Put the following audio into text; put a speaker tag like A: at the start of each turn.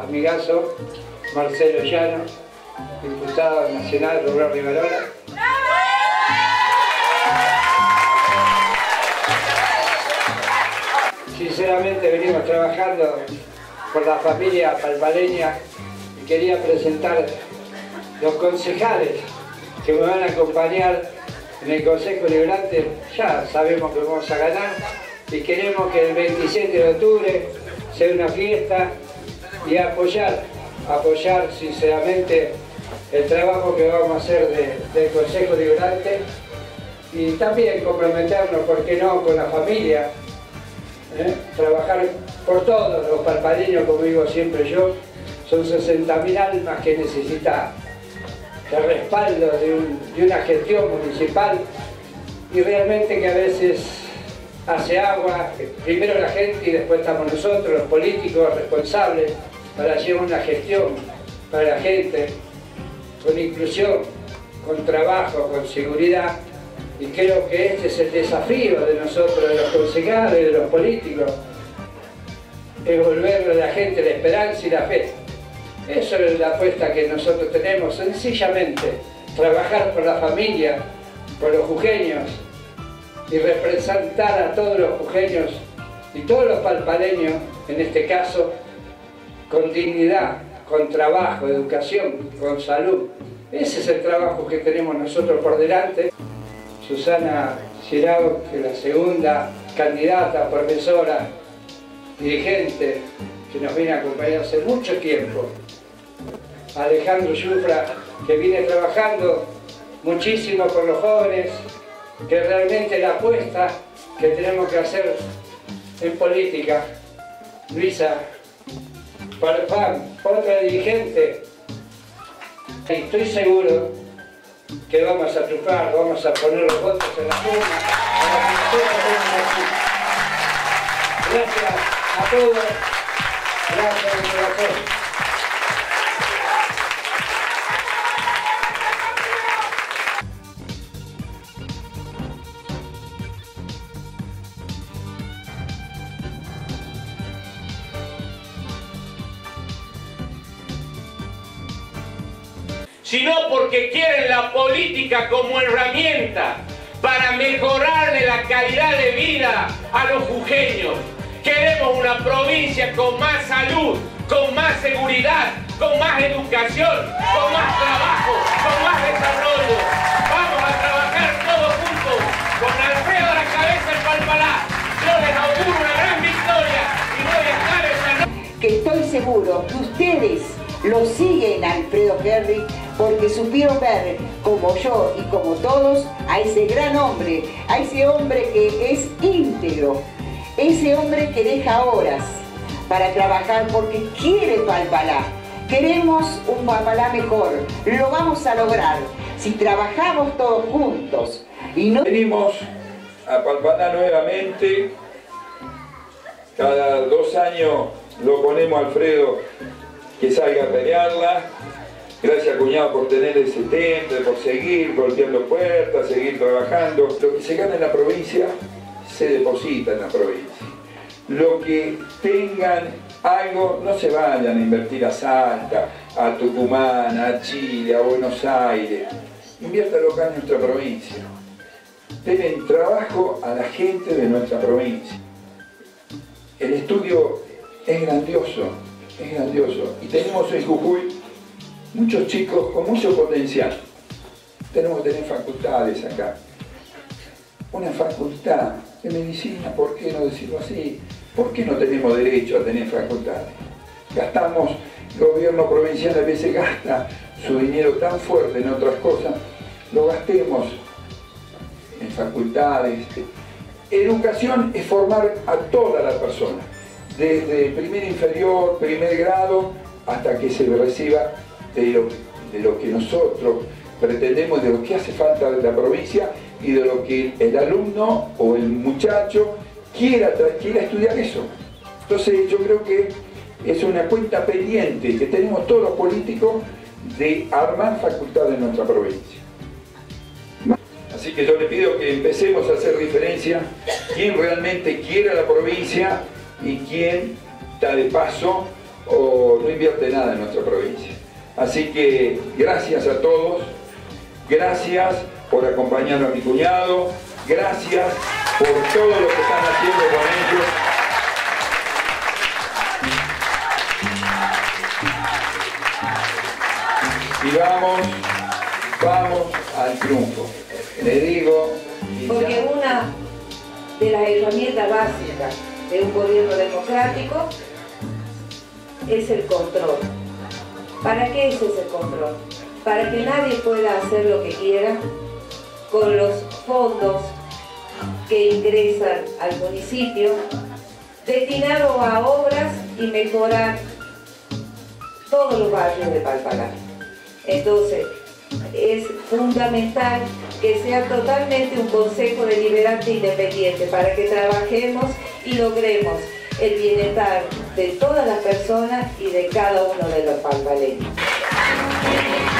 A: amigazo Marcelo Llano, diputado nacional Rubén Rivarola. Sinceramente venimos trabajando por la familia palpaleña y quería presentar los concejales que me van a acompañar en el Consejo Deliberante. Ya sabemos que vamos a ganar y queremos que el 27 de octubre sea una fiesta y apoyar sinceramente el trabajo que vamos a hacer del Consejo Deliberante y también comprometernos, ¿por qué no?, con la familia. Trabajar por todos los palpaleños, como digo siempre yo, son 60.000 almas que necesitan el respaldo de una gestión municipal y realmente que a veces hace agua, primero la gente y después estamos nosotros, los políticos responsables, para llevar una gestión para la gente, con inclusión, con trabajo, con seguridad. Y creo que este es el desafío de nosotros, de los concejales, de los políticos, es volverle a la gente la esperanza y la fe. Eso es la apuesta que nosotros tenemos, sencillamente, trabajar por la familia, por los jujeños, y representar a todos los jujeños y todos los palpaleños, en este caso, con dignidad, con trabajo, educación, con salud. Ese es el trabajo que tenemos nosotros por delante. Susana Cirao, que es la segunda candidata, profesora, dirigente, que nos viene a acompañar hace mucho tiempo. Alejandro Yufra, que viene trabajando muchísimo por los jóvenes, que realmente la apuesta que tenemos que hacer en política. Luisa Farfán, otra dirigente. Y estoy seguro que vamos a triunfar, vamos a poner los votos en la urna. Gracias a todos, gracias de corazón.
B: Sino porque quieren la política como herramienta para mejorarle la calidad de vida a los jujeños. Queremos una provincia con más salud, con más seguridad, con más educación, con más trabajo, con más desarrollo. Vamos a trabajar todos juntos, con Alfredo a la cabeza en Palpalá. Yo les auguro una gran victoria y voy a estar esta noche.
C: Que estoy seguro que ustedes lo siguen a Alfredo Gerri porque supieron ver, como yo y como todos, a ese gran hombre, a ese hombre que es íntegro, ese hombre que deja horas para trabajar porque quiere Palpalá. Queremos un Palpalá mejor, lo vamos a lograr si trabajamos todos juntos. Y no...
D: Venimos a Palpalá nuevamente, cada 2 años lo ponemos a Alfredo que salga a pelearla. Gracias, cuñado, por tener ese temple, por seguir golpeando puertas, seguir trabajando. Lo que se gana en la provincia se deposita en la provincia. Lo que tengan algo, no se vayan a invertir a Salta, a Tucumán, a Chile, a Buenos Aires. Inviértalo acá en nuestra provincia. Den trabajo a la gente de nuestra provincia. El estudio es grandioso, es grandioso. Y tenemos en Jujuy muchos chicos con mucho potencial. Tenemos que tener facultades acá. Una facultad de medicina, ¿por qué no decirlo así? ¿Por qué no tenemos derecho a tener facultades? Gastamos, el gobierno provincial a veces gasta su dinero tan fuerte en otras cosas, lo gastemos en facultades. Educación es formar a toda la persona, desde primer inferior, primer grado, hasta que se reciba de lo que nosotros pretendemos, de lo que hace falta de la provincia y de lo que el alumno o el muchacho quiera estudiar eso. Entonces yo creo que es una cuenta pendiente que tenemos todos los políticos de armar facultades en nuestra provincia. Así que yo le pido que empecemos a hacer diferencia quién realmente quiere la provincia y quién está de paso o no invierte nada en nuestra provincia. Así que gracias a todos, gracias por acompañar a mi cuñado, gracias por todo lo que están haciendo con ellos. Y vamos al triunfo. Le digo...
E: Porque una de las herramientas básicas de un gobierno democrático es el control. ¿Para qué es ese control? Para que nadie pueda hacer lo que quiera con los fondos que ingresan al municipio destinados a obras y mejorar todos los barrios de Palpalá. Entonces, es fundamental que sea totalmente un Consejo Deliberante independiente para que trabajemos y logremos el bienestar de todas las personas y de cada uno de los palpaleños.